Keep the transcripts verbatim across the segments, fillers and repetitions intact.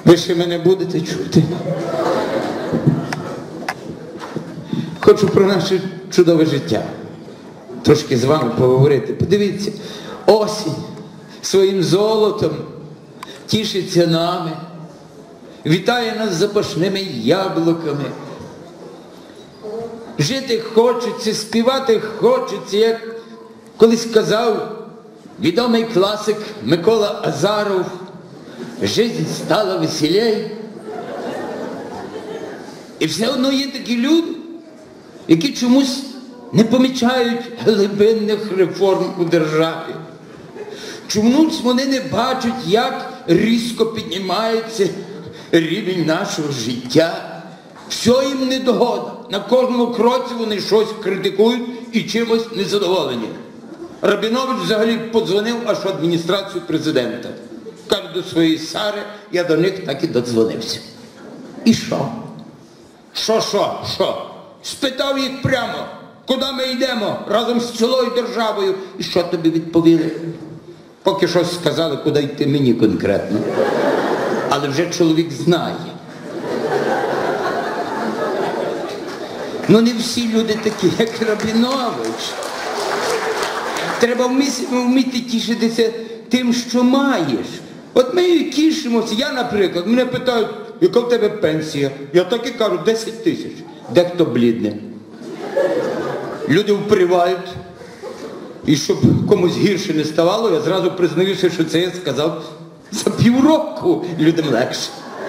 Ви ще мене будете чути? Хочу про наше чудове життя трошки з вами поговорити. Подивіться, осінь своїм золотом тішиться нами, вітає нас запашними яблуками. Жити хочеться, співати хочеться, як колись казав відомий класик Микола Азаров, «Жизнь стала веселей». І все одно є такі люди, які чомусь не помічають глибинних реформ у державі. Чомусь вони не бачать, як різко піднімається рівень нашого життя. Все їм недогода. На кожному кроці вони щось критикують і чимось незадоволені. Рабінович взагалі подзвонив аж в адміністрацію президента. Каже до своєї Сари, я до них так і додзвонився. І що? Що, що, що? Спитав їх прямо, куди ми йдемо разом з цілою державою. І що тобі відповіли? Поки що сказали, куди йти мені конкретно. Але вже чоловік знає. Ну не всі люди такі, як Рабінович. Треба вміти тішитися тим, що маєш. От ми тішимося. Я, наприклад, мене питають, яка в тебе пенсія? Я так і кажу, десять тисяч. Дехто блідне. Люди впривають. І щоб комусь гірше не ставало, я зразу признаюся, що це я сказав за півроку. Людям легше.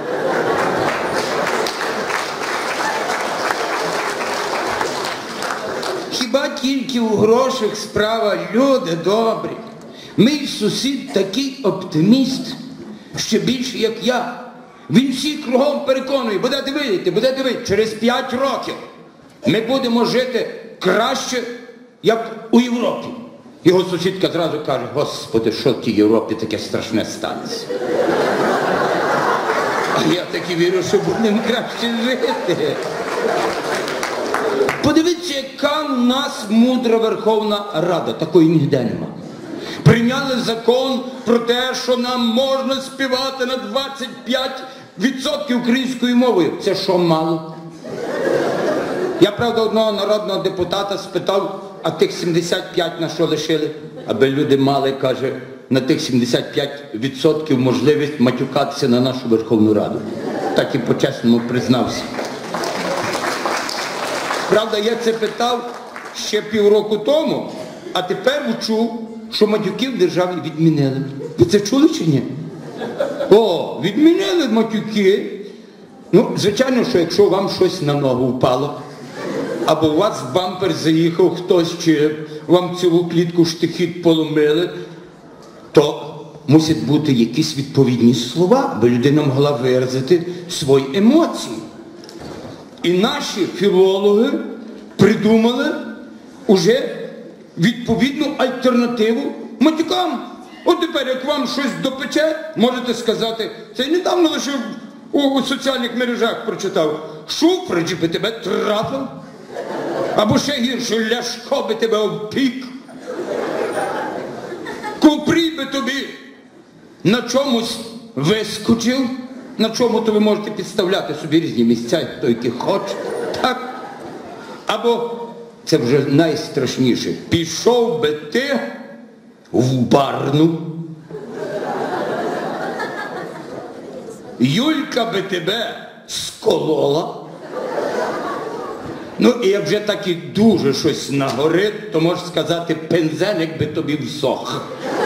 Хіба тільки у грошах справа, люди добрі. Мій сусід такий оптиміст, ще більше, як я. Він всіх кругом переконує, будете видіти, будете видіти, через п'ять років ми будемо жити краще, як у Європі. Його сусідка зразу каже, Господи, що в тій Європі таке страшне станеться. А я таки вірю, що будемо краще жити. Подивіться, яка в нас мудра Верховна Рада. Такої ніде нема. Прийняли закон про те, що нам можна співати на двадцять п'ять відсотків українською мовою. Це що, мало? Я, правда, одного народного депутата спитав, а тих сімдесят п'ять на що лишили? Аби люди мали, каже, на тих сімдесят п'ять відсотків можливість матюкатися на нашу Верховну Раду. Так і по-чесному признався. Правда, я це питав ще півроку тому, а тепер чув, що матюки в державі відмінили. Ви це чули чи ні? О, відмінили матюки. Ну, звичайно, що якщо вам щось на ногу впало, або у вас в бампер заїхав хтось, чи вам цілу клітку штихіт поломили, то мусять бути якісь відповідні слова, аби людина могла виразити свої емоції. І наші філологи придумали уже відповідну альтернативу матюкам. От тепер, як вам щось допече, можете сказати, це недавно лише у, у соціальних мережах прочитав, Шуфрич би тебе трафив, або ще гірше, Ляшко би тебе обпік, Купрій би тобі на чомусь вискочив, на чому то ви можете підставляти собі різні місця, хто які хоче, так? Або, це вже найстрашніше, пішов би ти в барну, Юлька би тебе сколола, ну і як вже так і дуже щось нагорить, то можеш сказати, пензелик би тобі всох.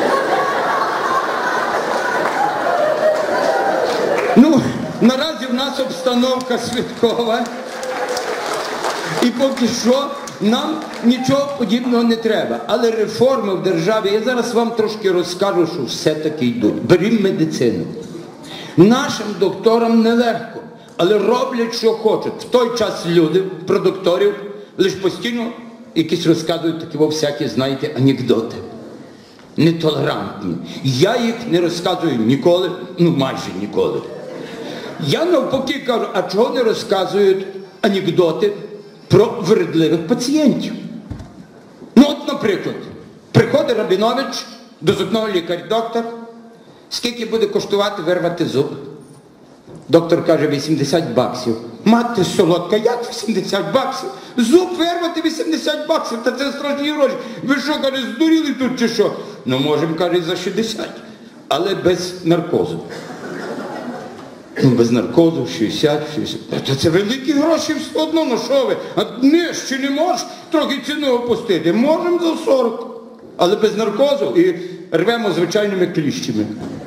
Ну, наразі в нас обстановка святкова, і поки що нам нічого подібного не треба. Але реформи в державі, я зараз вам трошки розкажу, що все-таки йдуть. Берімо медицину. Нашим докторам нелегко, але роблять, що хочуть. В той час люди, про докторів, лише постійно якісь розказують такі, во всякі, знаєте, анекдоти. Нетолерантні. Я їх не розказую ніколи, ну майже ніколи. Я навпаки кажу, а чого не розказують анекдоти про вередливих пацієнтів? Ну от, наприклад, приходить Рабінович до зубного лікаря, доктор, скільки буде коштувати вирвати зуб? Доктор каже, вісімдесят баксів. Мати солодка, як вісімдесят баксів? Зуб вирвати вісімдесят баксів, та це страшні гроші. Ви що, каже, здуріли тут чи що? Ну, можемо, каже, за шістдесят, але без наркозу. Ну, без наркозу, шістдесят, шістдесят. Та це великі гроші все одно, ну що ви? А нижче не можеш трохи ціну опустити? Можемо за сорок, але без наркозу і рвемо звичайними кліщами.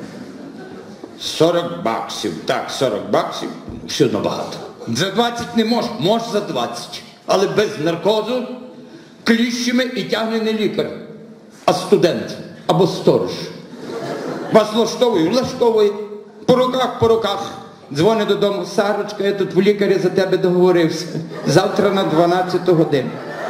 сорок баксів. Так, сорок баксів. Все одно багато. За двадцять не можеш, можеш за двадцять. Але без наркозу, кліщами і тягне не лікар, а студент або сторож. Вас влаштовує, влаштовує. По руках, по руках. Дзвонить додому. Сарочка, я тут в лікаря за тебе договорився. Завтра на дванадцяту годину.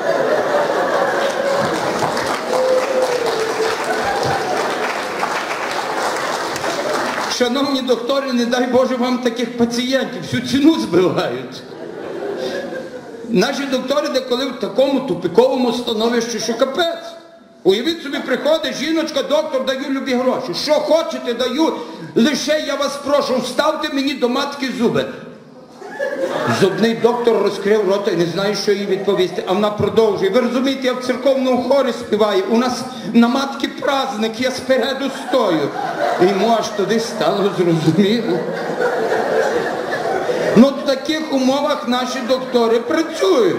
Шановні доктори, не дай Боже вам таких пацієнтів, всю ціну збивають. Наші доктори деколи в такому тупиковому становищі, що капець. Уявіть собі, приходить жіночка, доктор, даю любі гроші. Що хочете, даю, лише я вас прошу, вставте мені до матки зуби. Зубний доктор розкрив рота і не знає, що їй відповісти. А вона продовжує. Ви розумієте, я в церковному хорі співаю. У нас на матки праздник, я спереду стою. І йому аж туди стало зрозуміло. Ну, в таких умовах наші доктори працюють.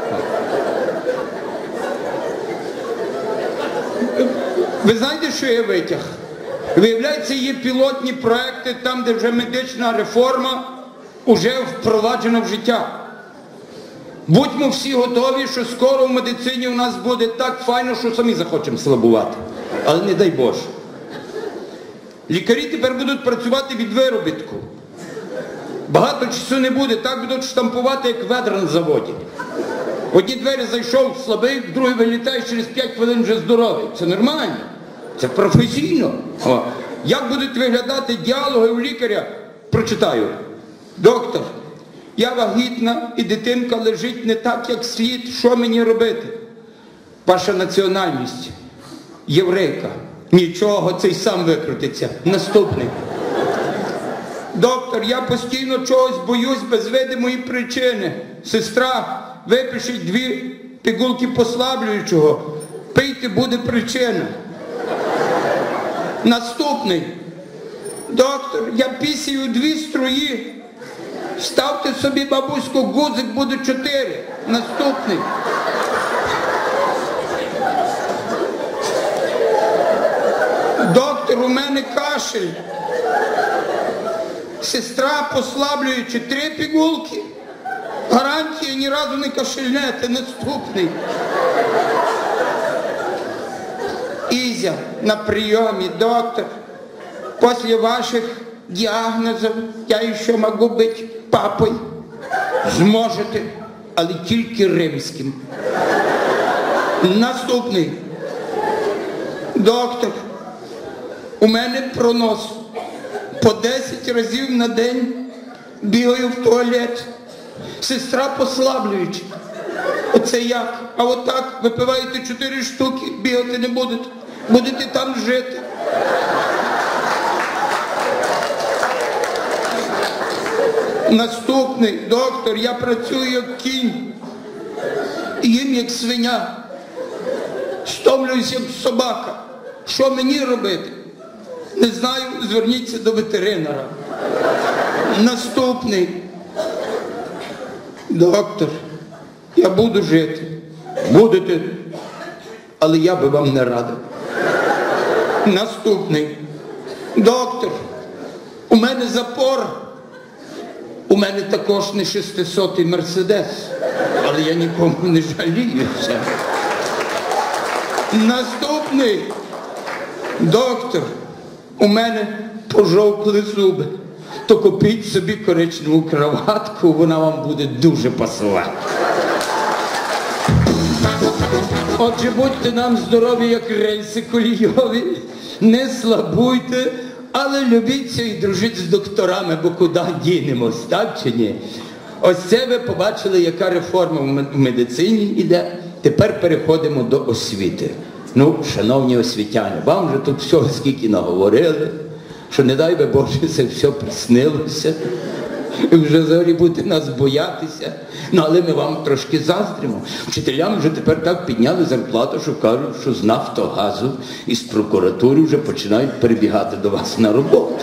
Ви знаєте, що я витяг? Виявляється, є пілотні проекти, там, де вже медична реформа уже впроваджена в життя. Будьмо всі готові, що скоро в медицині у нас буде так файно, що самі захочемо слабувати. Але не дай Боже. Лікарі тепер будуть працювати від виробітку. Багато часу не буде, так будуть штампувати, як ведра на заводі. В одні двері зайшов слабий, в другий вилітає, через п'ять хвилин вже здоровий. Це нормально. Це професійно. О. Як будуть виглядати діалоги у лікаря? Прочитаю. Доктор, я вагітна і дитинка лежить не так, як слід. Що мені робити? Ваша національність. Єврейка. Нічого, цей сам викрутиться. Наступний. Доктор, я постійно чогось боюсь без видимої причини. Сестра, випишіть дві пігулки послаблюючого. Пийте, буде причина. Наступний. Доктор, я пісію дві струї. Ставте собі, бабуську, гудзик, буде чотири. Наступний. Доктор, у мене кашель. Сестра, послаблюючи, три пігулки. Гарантія, ні разу не кашельнете. Наступний. Ізя, на прийомі, доктор. Після ваших діагнозів я ще можу бути папою. Зможете, але тільки римським. Наступний. Доктор, у мене пронос. По десять разів на день бігаю в туалет. Сестра послаблюючи. Оце як? А отак випиваєте чотири штуки, бігати не будете. Будете там жити. Наступний. Доктор, я працюю як кінь. Їм як свиня. Стомлююсь як собака. Що мені робити? Не знаю, зверніться до ветеринара. Наступний. Доктор, я буду жити. Будете, але я би вам не радив. Наступний. Доктор, у мене запор. У мене також не шестисотий мерседес, але я нікому не жаліюся. Наступний. Доктор, у мене пожовкли зуби. То купіть собі коричневу краватку, вона вам буде дуже пасувати. Отже, будьте нам здорові, як рельси колійові, не слабуйте, але любіться і дружіть з докторами, бо куди дінемось, так чи ні? Ось це ви побачили, яка реформа в медицині йде. Тепер переходимо до освіти. Ну, шановні освітяни, вам вже тут всього скільки наговорили, що не дай би Боже, це все приснилося. І вже взагалі будете нас боятися. Ну, але ми вам трошки заздримо. Вчителям вже тепер так підняли зарплату, що кажуть, що з Нафтогазу і з прокуратури вже починають перебігати до вас на роботу.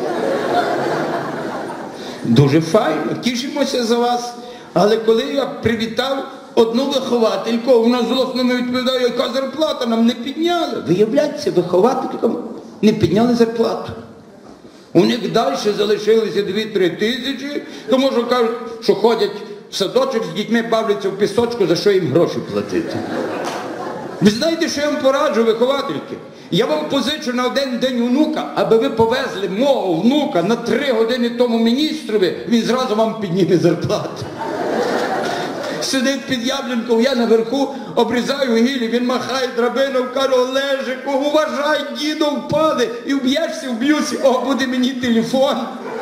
Дуже файно, тішимося за вас. Але коли я привітав одну виховательку, вона злосно не відповідає, яка зарплата, нам не підняли. Виявляється, вихователькам не підняли зарплату. У них далі залишилися дві-три тисячі, тому що кажуть, що ходять в садочок з дітьми, бавляться в пісочку, за що їм гроші платити. Ви знаєте, що я вам пораджу, виховательки? Я вам позичу на один день онука, аби ви повезли мого внука на три години тому міністрові, він зразу вам підніме зарплату. Сидить під яблуньком, я наверху обрізаю гілі, він махає драбином, каже, Олежику, уважай, дідо впаде, і вб'єшся, вб'юся, о, буде мені телефон.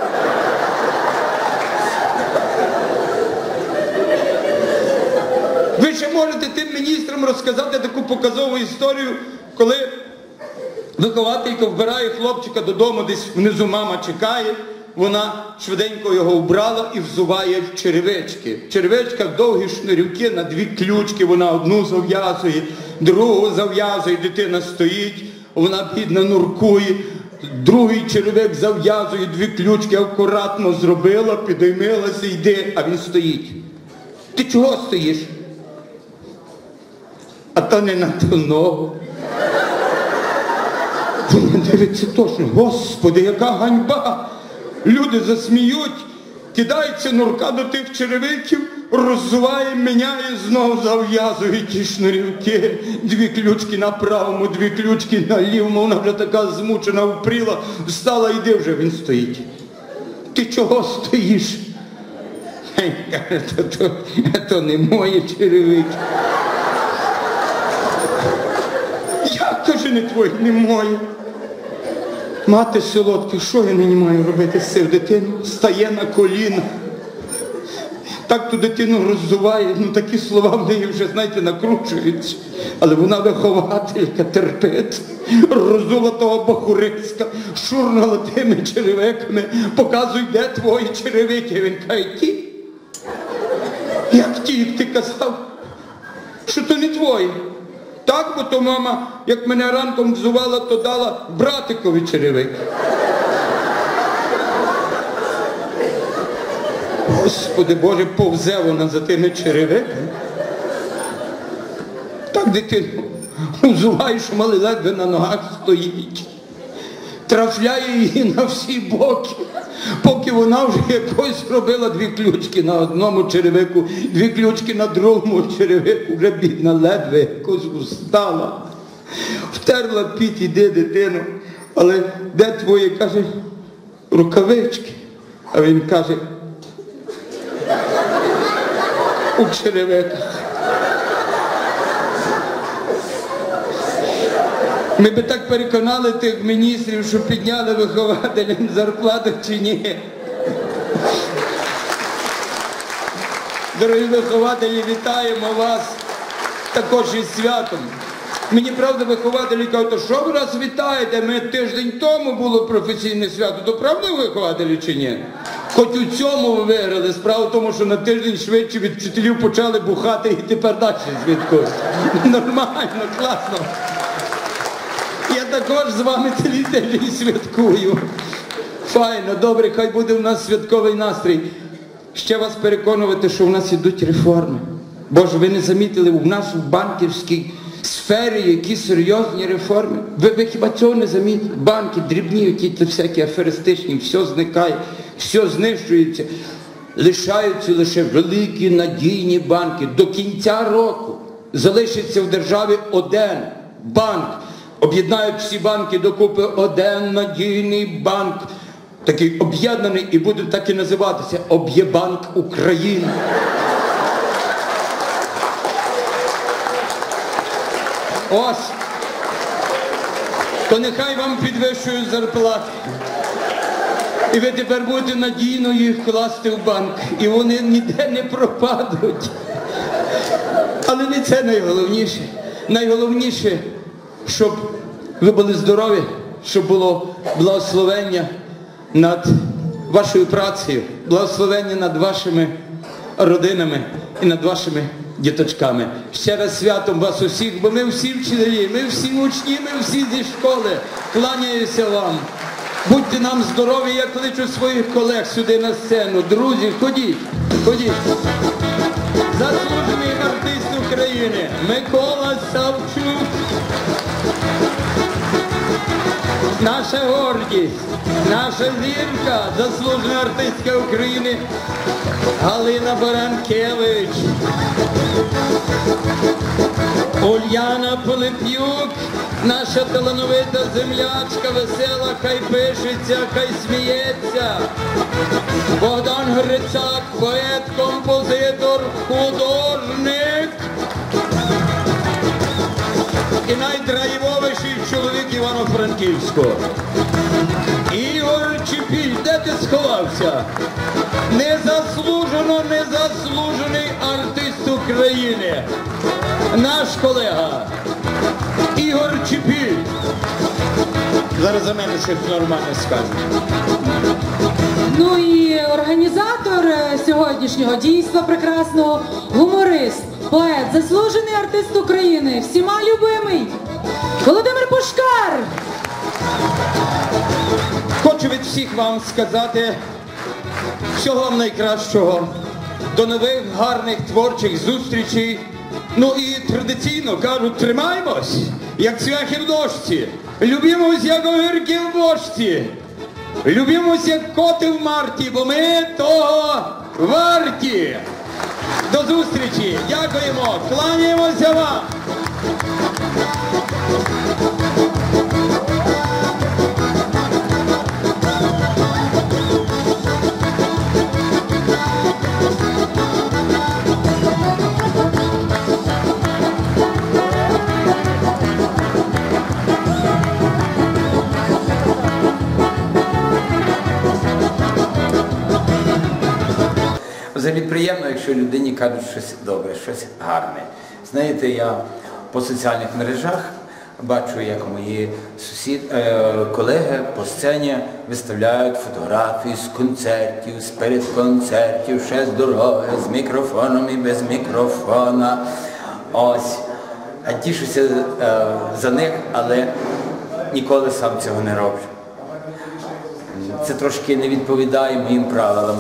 Ви ще можете тим міністрам розказати таку показову історію, коли вихователька вбирає хлопчика додому, десь внизу мама чекає, вона швиденько його вбрала і взуває в черевички. В черевичках довгі шнурівки на дві ключки, вона одну зав'язує, другу зав'язує, дитина стоїть, вона бідна нуркує, другий черевик зав'язує, дві ключки акуратно зробила, підіймилася, йде, а він стоїть. Ти чого стоїш? А то не на ту ногу. Вона дивиться точно, Господи, яка ганьба! Люди засміють, кидається нурка до тих черевиків, роззуває, міняє, знову зав'язує ті шнурівки. Дві ключки на правому, дві ключки на лівому, вона вже така змучена, впріла, встала, йди вже, він стоїть. Ти чого стоїш? Каже, то, то, то не мої черевики. Як, каже, не твої, не мої? Мати солодка, що я нині маю робити з цим дитину? Стає на коліна. Так ту дитину роззуває, ну такі слова в неї вже, знаєте, накручуються. Але вона вихователька, терпить. Роззула того бахуриська, шурнула тими черевиками, показуй, де твої черевики. Він каже, ті? Як ті, як ти казав, що то не твої? Так, бо то мама, як мене ранком взувала, то дала братикові черевик. Господи Боже, повзе вона за тими черевиками. Так дитину взуває, що мали ледве на ногах стоїть. Трафляє її на всі боки, поки вона вже якось робила дві ключки на одному черевику, дві ключки на другому черевику, вже бідна ледве якось устала. Втерла піт, іди, дитину, але де твої, каже, рукавички? А він каже, у черевиках. Ми би так переконали тих міністрів, що підняли вихователям зарплату чи ні. Дорогі вихователі, вітаємо вас також із святом. Мені, правда, вихователі кажуть, то що ви нас вітаєте? Ми тиждень тому було професійне свято. То правда вихователі чи ні? Хоч у цьому ви виграли. Справа в тому, що на тиждень швидше від вчителів почали бухати і тепер далі святкують. Нормально, класно. Я також з вами цілий тиждень святкую. Файно, добре, хай буде у нас святковий настрій. Ще вас переконувати, що у нас ідуть реформи. Боже, ви не замітили, у нас в банківській сфері які серйозні реформи? Ви, ви хіба цього не замітили? Банки дрібні, які всякі аферистичні, все зникає, все знищується. Лишаються лише великі надійні банки. До кінця року залишиться в державі один банк. Об'єднають всі банки докупи, один надійний банк, такий об'єднаний, і буде так і називатися Об'єбанк України. Ось, то нехай вам підвищують зарплати. І ви тепер будете надійно їх класти в банк, і вони ніде не пропадуть. Але не це найголовніше. Найголовніше, щоб ви були здорові, щоб було благословення над вашою працею, благословення над вашими родинами і над вашими діточками. Ще раз святом вас усіх, бо ми всі вчителі, ми всі учні, ми всі зі школи. Кланяюся вам. Будьте нам здорові, я кличу своїх колег сюди на сцену. Друзі, ходіть, ходіть. Заслужений артист України Микола Савчук. Наша гордість, наша зірка, заслужена артистка України Галина Баранкевич. Ульяна Пилип'юк, наша талановита землячка, весела, хай пишеться, хай сміється. Богдан Грицак, поет, композитор, художник. І найдрайвовіший чоловік Івано-Франківського. Ігор Чепіль, де ти сховався? Незаслужено, незаслужений артист України. Наш колега Ігор Чепіль. Зараз за мене щось нормальне скаже. Ну і організатор сьогоднішнього дійства прекрасного, гуморист, поет, заслужений артист України, всіма любимий Володимир Пушкар. Хочу від всіх вам сказати всього вам найкращого. До нових гарних творчих зустрічей. Ну і традиційно кажуть, тримаємось, як цвяхи в дошці. Любімось, як огірки в бочці. Любімось, як коти в марті, бо ми того варті. До зустрічі. Дякуємо. Кланяємося вам. Взагалі приємно, якщо людині кажуть щось добре, щось гарне. Знаєте, я по соціальних мережах бачу, як мої сусід, е, колеги по сцені виставляють фотографії з концертів, з передконцертів, ще з дороги, з мікрофоном і без мікрофона. Ось. А тішуся е, за них, але ніколи сам цього не роблю. Це трошки не відповідає моїм правилам.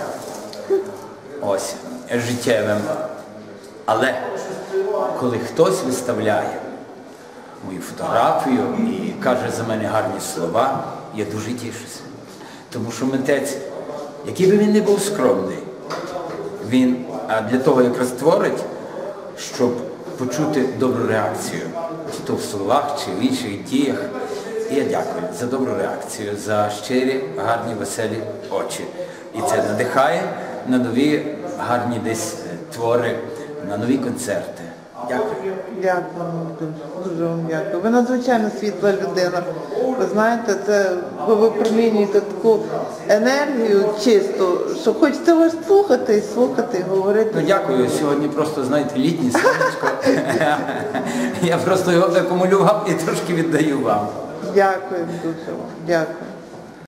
Ось, життєвим. Але коли хтось виставляє мою фотографію і каже за мене гарні слова, я дуже тішуся. Тому що митець, який би він не був скромний, він для того якраз творить, щоб почути добру реакцію. Чи то в словах, чи в інших діях. І я дякую за добру реакцію, за щирі, гарні, веселі очі. І це надихає на нові гарні десь твори, на нові концерти. Дякую. Дякую, дуже вам дякую. Ви надзвичайно світла людина. Ви знаєте, це ви випромінюєте таку енергію чисту, що хочеться вас слухати і слухати, і говорити. Ну дякую. Сьогодні просто, знаєте, літнє сонечко. Я просто його акумулював і трошки віддаю вам. Дякую дуже вам. Дякую.